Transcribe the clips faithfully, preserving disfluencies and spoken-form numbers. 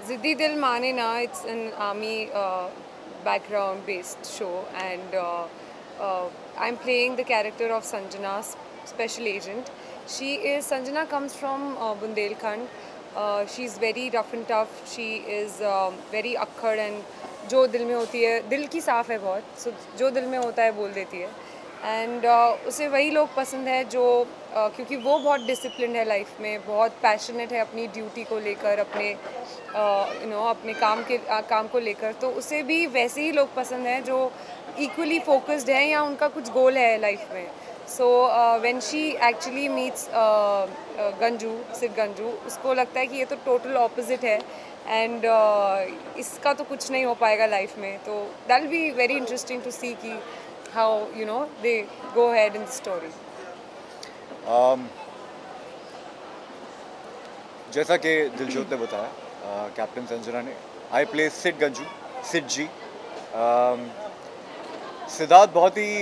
Ziddi Dil Mane Na, it's an army uh, background based show, and uh, uh, I'm playing the character of Sanjana, s- special agent. She is, Sanjana comes from uh, Bundelkhand. Uh, she's very rough and tough. She is um, very अक्खड़ and जो दिल में होती है, दिल की साफ़ है बहुत, so जो दिल में होता है बोल देती है. एंड uh, उसे वही लोग पसंद है जो uh, क्योंकि वो बहुत डिसिप्लिन है लाइफ में, बहुत पैशनेट है अपनी ड्यूटी को लेकर, अपने यू नो अपने काम के uh, काम को लेकर, तो उसे भी वैसे ही लोग पसंद हैं जो इक्वली फोकस्ड हैं या उनका कुछ गोल है लाइफ में. So when she actually meets Ganju, Sid Ganju, उसको लगता है कि ये तो टोटल ऑपोजिट है एंड uh, इसका तो कुछ नहीं हो पाएगा लाइफ में. तो that will be very interesting to see कि how you know they go ahead in the story. um, जैसा कि दिलजोत ने बताया, कैप्टन संजना ने, I play Sid Ganju, Sid ji. um, Siddharth बहुत ही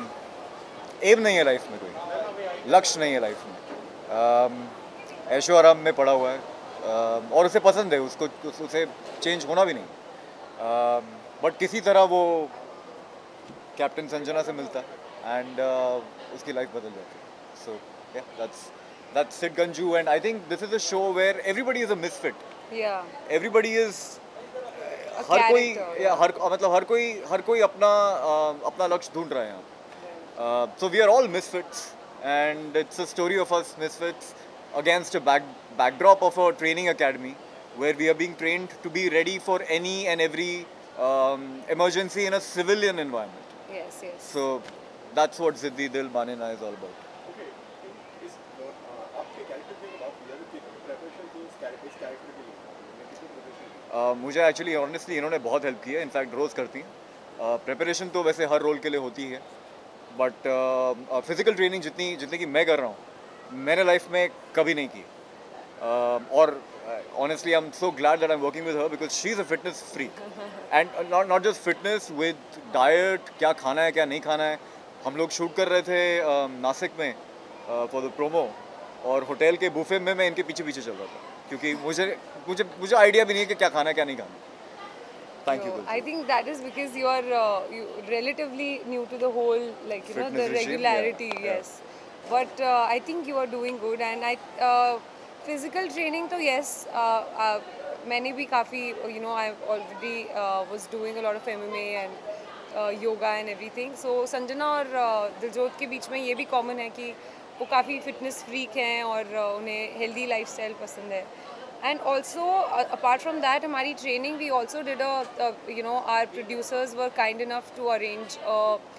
एम नहीं है लाइफ में, कोई लक्ष्य नहीं है लाइफ में. um, ऐशो आराम में पड़ा हुआ है, um, और उसे पसंद है, उसको उस, उसे चेंज होना भी नहीं. बट um, किसी तरह वो कैप्टन संजना से मिलता है एंड uh, उसकी लाइफ बदल जाती है. So yeah that's that's Sid Ganju and I think this is a show where everybody is a misfit. Yeah, everybody is a हर कोई character. या Yeah. हर मतलब हर कोई हर कोई अपना uh, अपना लक्ष्य ढूंढ रहा है यहाँ. So we are all misfits and it's a story of us misfits against a back backdrop of a training academy where we are being trained to be ready for any and every um, emergency in a civilian environment. Yes, yes. So that's what Ziddi Dil Mane Na is all about. Okay, इस दौर अ, आपके character के लिए आप real की preparation थी इस character इस कैरेक्टर के लिए आपने कितनी प्रिपरेशन की? Uh, मुझे एक्चुअली ऑनेस्टली इन्होंने बहुत हेल्प की है, इनफैक्ट रोज़ करती हैं. प्रिपरेशन तो वैसे हर रोल के लिए होती है, बट फिजिकल ट्रेनिंग जितनी जितनी कि मैं कर रहा हूँ मैंने लाइफ में कभी नहीं की. uh, और honestly I'm so glad that I'm working with her because she's a fitness freak and uh, not not just fitness with diet, क्या खाना है क्या नहीं खाना है. हम लोग शूट कर रहे थे uh, नासिक में फॉर द प्रोमो, और होटल के बुफे में मैं इनके पीछे पीछे चल रहा था क्योंकि मुझे मुझे मुझे आइडिया भी नहीं है कि क्या खाना है क्या नहीं खाना. Thank you. So, I think that is because you are uh, you relatively new to the whole, like you know, Fitness the regime, regularity. yeah, yeah. Yes, but uh, I think you are doing good, and I uh, physical training तो yes, uh, uh, मैंने भी काफ़ी, you know, I already uh, was doing a lot of M M A and uh, yoga and everything. So Sanjana और uh, Diljot के बीच में ये भी common है कि वो काफ़ी fitness freak हैं और uh, उन्हें healthy lifestyle पसंद है. And also uh, apart from that हमारी training we also did a, a you know our producers were kind enough to arrange a,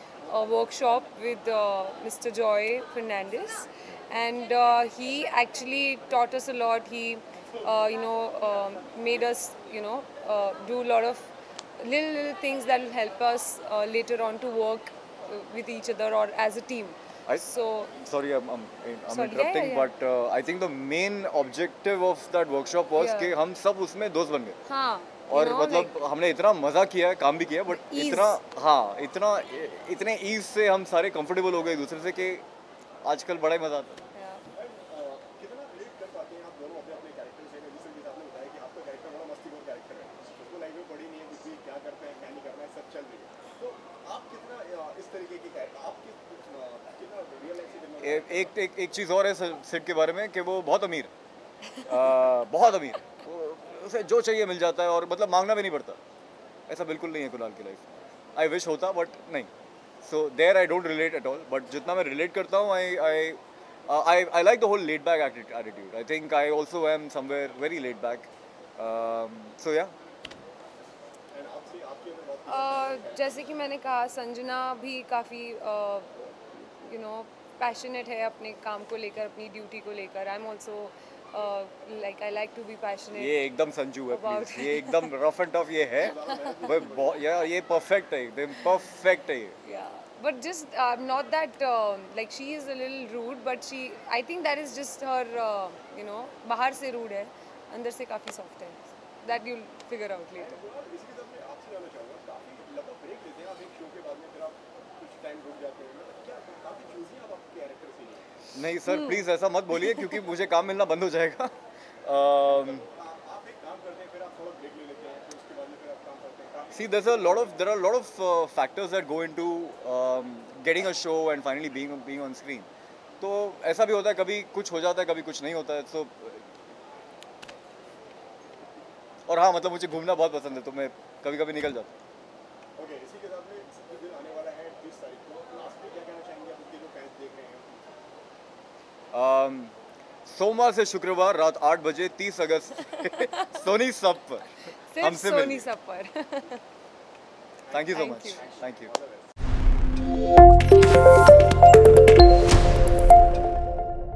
a workshop with uh, Mister Joy Fernandez, and uh, he actually taught us a lot. He uh, you know um, made us you know uh, do a lot of little, little things that will help us uh, later on to work uh, with each other or as a team. I, So sorry, I'm, I'm, I'm Sorry, yeah, interrupting, yeah, yeah. but uh, I think the main objective of that workshop was Yeah. कि हम सब उसमें दोस्त बन गए. हाँ, you और know, मतलब like, हमने इतना मजा किया, काम भी किया, बट ease. इतना हाँ इतना इतने ईज से हम सारे कंफर्टेबल हो गए एक दूसरे से कि आजकल बड़ा ही मजा आता है. yeah. अ, कितना रिलेट कर पाते हैं आप दोनों अपने अपने कैरेक्टर से? रिसेंटली आपने बताया कि आपका कैरेक्टर बड़ा मस्तीखोर कैरेक्टर है, उसको लाइफ में पड़ी नहीं है कुछ भी, क्या करते हैं क्या नहीं करना है सब चल रही है. तो आप कितना अ, इस तरीके की कैरेक्टर आप कित- अ, कितना रियल लाइफ से कितना ए- एक एक एक चीज़ और है सिड के बारे में कि वो बहुत अमीर है. आ, बहुत अमीर. वो उसे जो चाहिए मिल जाता है और मतलब मांगना भी नहीं पड़ता. ऐसा बिल्कुल नहीं है कुणाल की लाइफ में. आई विश होता बट नहीं. So there I don't relate at all, but जितना मैं रिलेट करता हूँ I I I I like the whole laid back attitude. I think I also am somewhere very laid back. So yeah and आपसे आपकी अगर बात Uh, जैसे कि मैंने कहा संजना भी काफ़ी यू नो पैशनेट है अपने काम को लेकर, अपनी ड्यूटी को लेकर. I am also like I like to be passionate. ये एकदम संजू है About- प्लीज. ये एकदम रफ एंड टफ ये है. वो बहुत- यार ये परफेक्ट है, एकदम परफेक्ट है ये. Yeah, but just uh, not that um, like she is a little rude, but she I think that is just her uh, you know बाहर से rude है, अंदर से काफ़ी soft है. That you'll figure out later. और इसी के साथ मैं आपसे जानना चाहूँगा, काफ़ी लंबा ब्रेक लेते हैं आप एक शो के बाद में, फिर आप कुछ टाइम रुक जाते हैं, मतलब क्या काफ़ी चूज़ी हैं आप आपके कैरेक्टर से लिए? नहीं सर प्लीज़ ऐसा मत बोलिए क्योंकि मुझे काम मिलना बंद हो जाएगा. अम, आप आप एक काम करते हैं फिर आप थोड़ा ब्रेक ले लेते हैं, फिर उसके बाद में फिर आप काम करते हैं? काफी See, there's a lot of there are a lot of uh, factors that go into um, getting a show and finally being being on screen. तो ऐसा भी होता है, कभी कुछ हो जाता है, कभी कुछ नहीं होता है. So और हाँ, मतलब मुझे घूमना बहुत पसंद है, तो मैं कभी कभी निकल जाता हूँ. ओके, इसी के साथ में सिद्धू दिन आने वाला है बीस तारीख को. लास्ट में क्या कहना चाहेंगे आप उसके जो फैंस देख रहे हैं? um, सोमवार से शुक्रवार रात आठ बजे तीस अगस्त सोनी सब पर सिर्फ हमसे सोनी मिलिए. सब पर. Thank you so Thank much. you. Thank you.